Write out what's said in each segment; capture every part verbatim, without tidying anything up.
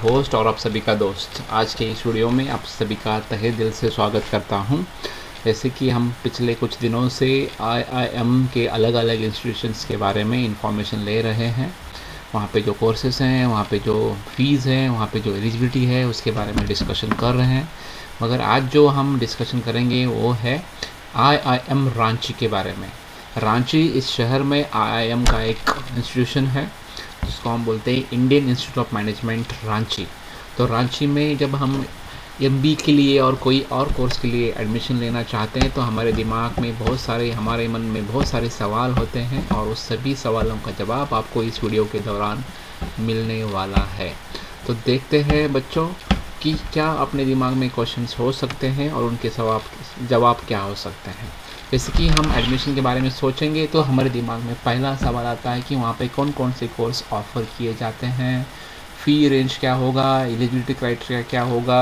Host और आप सभी का दोस्त। आज के इस वीडियो में आप सभी का तहे दिल से स्वागत करता हूं। जैसे कि हम पिछले कुछ दिनों से आई आई एम के अलग अलग इंस्टीट्यूशंस के बारे में इंफॉर्मेशन ले रहे हैं। वहाँ पे जो कोर्सेस हैं, वहाँ पे जो फ़ीस है, वहाँ पे जो एलिजिबिलिटी है, उसके बारे में डिस्कशन कर रहे हैं। मगर आज जो हम डिस्कशन करेंगे वो है आई आई एम रांची के बारे में। रांची इस शहर में आई आई एम का एक इंस्टीट्यूशन है जिसको हम बोलते हैं Indian Institute of Management Ranchi. तो रांची में जब हम एम बी के लिए और कोई और कोर्स के लिए एडमिशन लेना चाहते हैं तो हमारे दिमाग में बहुत सारे हमारे मन में बहुत सारे सवाल होते हैं और उस सभी सवालों का जवाब आपको इस वीडियो के दौरान मिलने वाला है। तो देखते हैं बच्चों कि क्या अपने दिमाग में क्वेश्चंस हो सकते हैं और उनके जवाब जवाब क्या हो सकते हैं। जैसे कि हम एडमिशन के बारे में सोचेंगे तो हमारे दिमाग में पहला सवाल आता है कि वहाँ पे कौन कौन से कोर्स ऑफ़र किए जाते हैं, फ़ी रेंज क्या होगा, एलिजिबिलिटी क्राइटेरिया क्या होगा,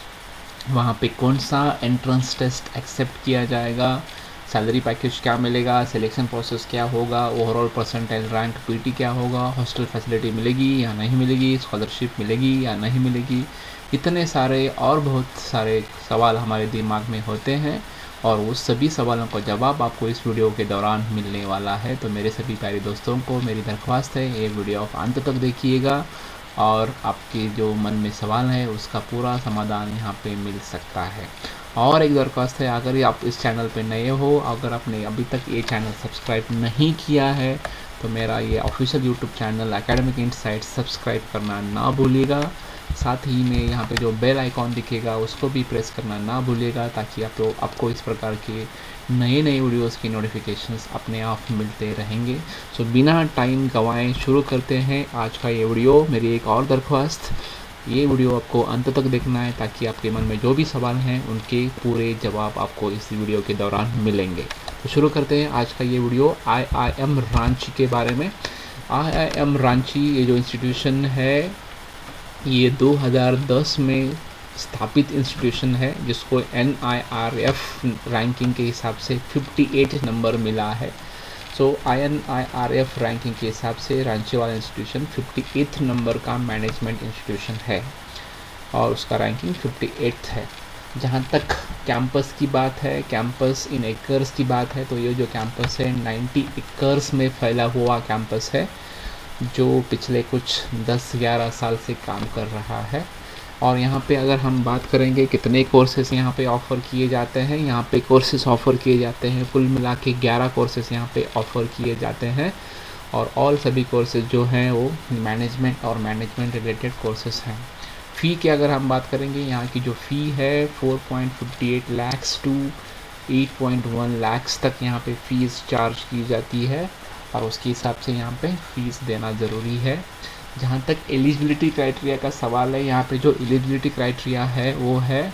वहाँ पे कौन सा एंट्रेंस टेस्ट एक्सेप्ट किया जाएगा, सैलरी पैकेज क्या मिलेगा, सिलेक्शन प्रोसेस क्या होगा, ओवरऑल परसेंटाइल रैंक पीटी क्या होगा, हॉस्टल फैसिलिटी मिलेगी या नहीं मिलेगी, स्कॉलरशिप मिलेगी या नहीं मिलेगी। इतने सारे और बहुत सारे सवाल हमारे दिमाग में होते हैं और उस सभी सवालों का जवाब आपको इस वीडियो के दौरान मिलने वाला है। तो मेरे सभी प्यारे दोस्तों को मेरी दरख्वास्त है, ये वीडियो आप अंत तक देखिएगा और आपके जो मन में सवाल है उसका पूरा समाधान यहाँ पे मिल सकता है। और एक दरख्वास्त है, अगर आप इस चैनल पे नए हो, अगर आपने अभी तक ये चैनल सब्सक्राइब नहीं किया है तो मेरा ये official YouTube channel Academic Insights subscribe करना ना भूलिएगा। साथ ही में यहाँ पे जो बेल आइकॉन दिखेगा उसको भी प्रेस करना ना भूलिएगा ताकि आप तो आपको इस प्रकार के नए नए वीडियोस की नोटिफिकेशंस अपने आप मिलते रहेंगे। सो बिना टाइम गंवाए शुरू करते हैं आज का ये वीडियो। मेरी एक और दरख्वास्त, ये वीडियो आपको अंत तक देखना है ताकि आपके मन में जो भी सवाल हैं उनके पूरे जवाब आपको इस वीडियो के दौरान मिलेंगे। तो शुरू करते हैं आज का ये video I I M Ranchi के बारे में। आई आई एम रांची ये जो इंस्टीट्यूशन है ये दो हज़ार दस में स्थापित इंस्टीट्यूशन है जिसको N I R F ranking के हिसाब से अट्ठावन नंबर मिला है। So N I R F ranking के हिसाब से रांची वाला इंस्टीट्यूशन अट्ठावन नंबर का मैनेजमेंट इंस्टीट्यूशन है और उसका रैंकिंग अट्ठावन है। जहाँ तक कैंपस की बात है, कैंपस इन एकर्स की बात है, तो ये जो कैंपस है नब्बे एकर्स में फैला हुआ कैंपस है जो पिछले कुछ दस ग्यारह साल से काम कर रहा है। और यहाँ पे अगर हम बात करेंगे कितने कोर्सेस यहाँ पे ऑफ़र किए जाते हैं, यहाँ पे कोर्सेस ऑफ़र किए जाते हैं कुल मिला के ग्यारह कोर्सेस यहाँ पे ऑफ़र किए जाते हैं और ऑल सभी कोर्सेज जो हैं वो मैनेजमेंट और मैनेजमेंट रिलेटेड कोर्सेस हैं। फ़ी की अगर हम बात करेंगे, यहाँ की जो फ़ी है चार पॉइंट पाँच आठ लाख टू आठ पॉइंट एक लाख तक यहाँ पे फ़ीस चार्ज की जाती है और उसके हिसाब से यहाँ पे फीस देना ज़रूरी है। जहाँ तक एलिजिबिलिटी क्राइटेरिया का सवाल है, यहाँ पे जो एलिजिबिलिटी क्राइटेरिया है वो है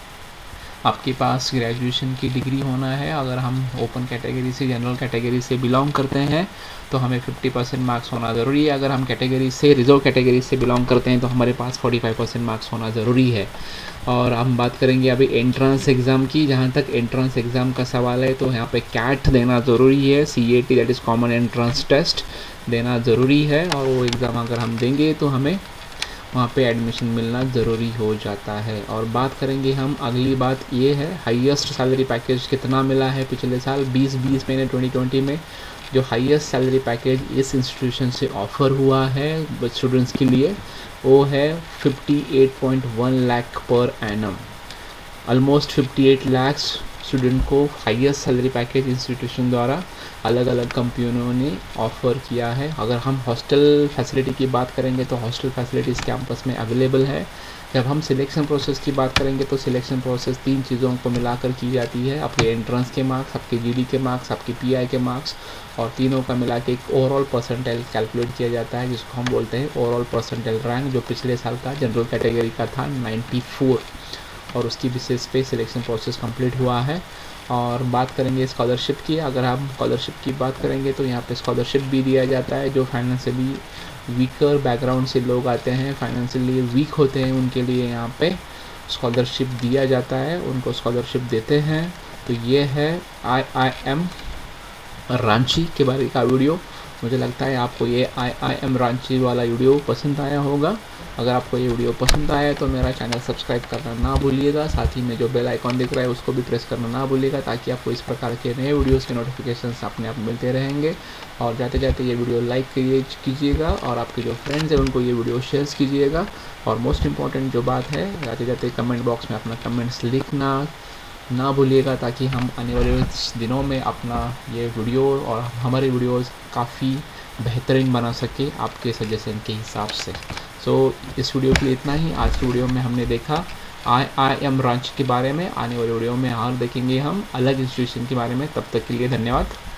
आपके पास ग्रेजुएशन की डिग्री होना है। अगर हम ओपन कैटेगरी से जनरल कैटेगरी से बिलोंग करते हैं तो हमें पचास परसेंट मार्क्स होना ज़रूरी है। अगर हम कैटेगरी से रिजर्व कैटेगरी से बिलोंग करते हैं तो हमारे पास पैंतालीस परसेंट मार्क्स होना ज़रूरी है। और हम बात करेंगे अभी एंट्रेंस एग्ज़ाम की। जहाँ तक एंट्रेंस एग्ज़ाम का सवाल है तो यहाँ पे कैट देना ज़रूरी है, C A T that is common entrance test देना ज़रूरी है और वो एग्ज़ाम अगर हम देंगे तो हमें वहाँ पे एडमिशन मिलना ज़रूरी हो जाता है। और बात करेंगे हम, अगली बात ये है हाईएस्ट सैलरी पैकेज कितना मिला है पिछले साल बीस बीस में ट्वेंटी ट्वेंटी में। जो हाईएस्ट सैलरी पैकेज इस इंस्टीट्यूशन से ऑफ़र हुआ है स्टूडेंट्स के लिए वो है अट्ठावन पॉइंट एक लाख पर एनम। ऑलमोस्ट अट्ठावन लाख स्टूडेंट को हाईएस्ट सैलरी पैकेज इंस्टीट्यूशन द्वारा अलग अलग कंपनियों ने ऑफ़र किया है। अगर हम हॉस्टल फैसिलिटी की बात करेंगे तो हॉस्टल फैसिलिटीज़ कैंपस में अवेलेबल है। जब हम सिलेक्शन प्रोसेस की बात करेंगे तो सिलेक्शन प्रोसेस तीन चीज़ों को मिलाकर की जाती है, आपके एंट्रेंस के मार्क्स, आपके जीडी के मार्क्स, आपके पीआई के मार्क्स और तीनों का मिला के एक ओवरऑल परसेंटाइल कैलकुलेट किया जाता है जिसको हम बोलते हैं ओवरऑल परसेंटाइल रैंक, जो पिछले साल का जनरल कैटेगरी का था चौरानवे और उसकी बेसिस पे सिलेक्शन प्रोसेस कंप्लीट हुआ है। और बात करेंगे स्कॉलरशिप की। अगर हम स्कॉलरशिप की बात करेंगे तो यहाँ पे स्कॉलरशिप भी दिया जाता है। जो फाइनेंशियली वीकर बैकग्राउंड से लोग आते हैं, फाइनेंशियली वीक होते हैं, उनके लिए यहाँ पे स्कॉलरशिप दिया जाता है, उनको स्कॉलरशिप देते हैं। तो ये है आई आई एम रांची के बारे का वीडियो। मुझे लगता है आपको ये आई आई एम रांची वाला वीडियो पसंद आया होगा। अगर आपको ये वीडियो पसंद आया तो मेरा चैनल सब्सक्राइब करना ना भूलिएगा, साथ ही में जो बेल आइकॉन दिख रहा है उसको भी प्रेस करना ना भूलिएगा, ताकि आपको इस प्रकार के नए वीडियोस के नोटिफिकेशंस अपने आप मिलते रहेंगे। और जाते जाते ये वीडियो लाइक कीजिएगा और आपके जो फ्रेंड्स हैं उनको ये वीडियो शेयर कीजिएगा। और मोस्ट इम्पॉर्टेंट जो बात है, जाते जाते कमेंट बॉक्स में अपना कमेंट्स लिखना ना भूलिएगा, ताकि हम आने वाले दिनों में अपना ये वीडियो और हमारे वीडियोस काफ़ी बेहतरीन बना सके आपके सजेशन के हिसाब से। सो so, इस वीडियो के लिए इतना ही। आज की वीडियो में हमने देखा आई आई एम रांची के बारे में। आने वाले वीडियो में और देखेंगे हम अलग इंस्टीट्यूशन के बारे में। तब तक के लिए धन्यवाद।